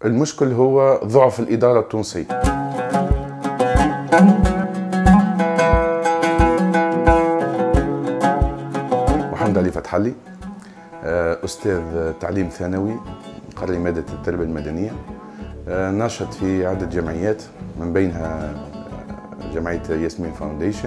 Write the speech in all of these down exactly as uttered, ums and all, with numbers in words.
المشكل هو ضعف الإدارة التونسية. محمد علي فتح علي، أستاذ تعليم ثانوي قرري مادة التربية المدنية، ناشط في عدة جمعيات من بينها جمعية ياسمين فاونديشن.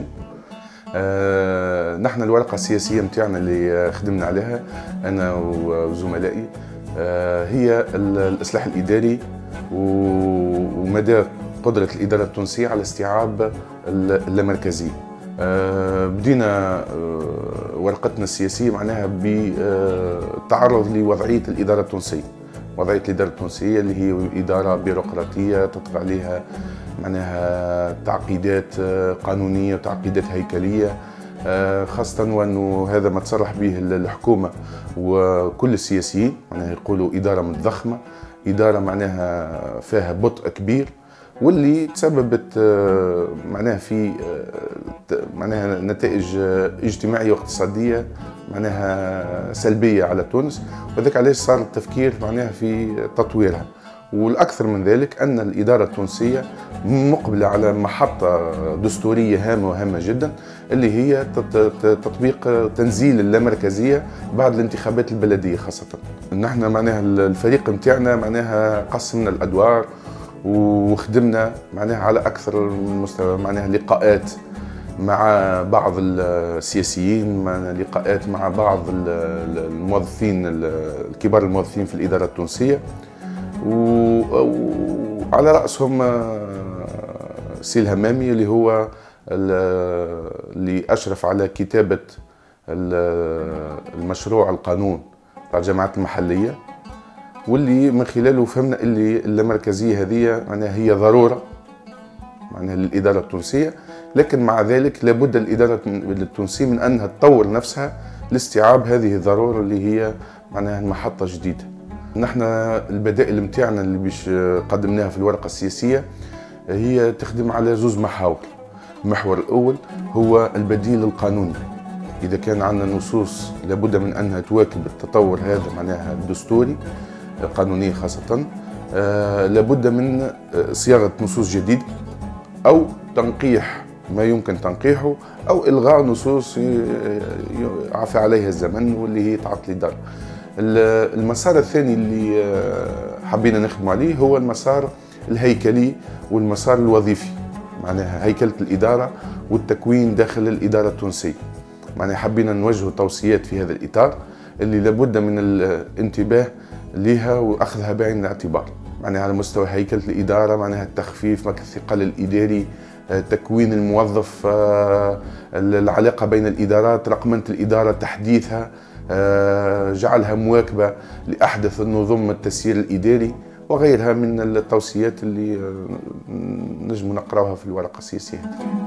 نحن الورقة السياسية متاعنا اللي خدمنا عليها أنا وزملائي هي الإصلاح الإداري ومدى قدرة الإدارة التونسية على استيعاب اللامركزية. بدينا ورقتنا السياسية معناها بالتعرض لوضعية الإدارة التونسية. وضعية الإدارة التونسية اللي هي إدارة بيروقراطية تطغى عليها معناها تعقيدات قانونية وتعقيدات هيكلية، خاصة وأنه هذا ما تصرح به الحكومة وكل السياسيين، معناها يقولوا إدارة متضخمة، إدارة معناها فيها بطء كبير، واللي تسببت معناها في معناها نتائج اجتماعية واقتصادية معناها سلبية على تونس، وذلك علاش صار التفكير معناها في تطويرها. والأكثر من ذلك أن الإدارة التونسية مقبلة على محطة دستورية هامة وهامة جدا، اللي هي تطبيق تنزيل اللامركزية بعد الانتخابات البلدية خاصة. نحن معناها الفريق متاعنا معناها قسمنا الأدوار وخدمنا معناها على أكثر من مستوى، معناها لقاءات مع بعض السياسيين، مع لقاءات مع بعض الموظفين الكبار الموظفين في الإدارة التونسية، وعلى رأسهم سي الهمامي اللي هو اللي أشرف على كتابة المشروع القانون بتاع الجامعات المحلية، واللي من خلاله فهمنا اللي اللامركزية هذه معناها هي ضرورة معناها للإدارة التونسية، لكن مع ذلك لابد الإدارة التونسية من أنها تطور نفسها لاستيعاب هذه الضرورة اللي هي معناها محطة جديدة. نحن البدائل متاعنا اللي باش قدمناها في الورقة السياسية هي تخدم على زوز محاور. المحور الأول هو البديل القانوني. إذا كان عندنا نصوص لابد من أنها تواكب التطور هذا معناها الدستوري القانوني خاصة، آه لابد من صياغة نصوص جديدة أو تنقيح ما يمكن تنقيحه أو إلغاء نصوص يعفى عليها الزمن واللي هي تعطل الإدارة. المسار الثاني اللي حبينا نخدم عليه هو المسار الهيكلي والمسار الوظيفي، معناها هيكلة الإدارة والتكوين داخل الإدارة التونسية. معناها حبينا نوجه توصيات في هذا الإطار اللي لابد من الانتباه لها وأخذها بعين الاعتبار، معناها على مستوى هيكلة الإدارة، معناها التخفيف مكان الثقل الإداري، تكوين الموظف، العلاقة بين الإدارات، رقمنة الإدارة تحديثها، جعلها مواكبة لأحدث النظم التسيير الإداري وغيرها من التوصيات اللي نجم نقراوها في الورقة السياسية.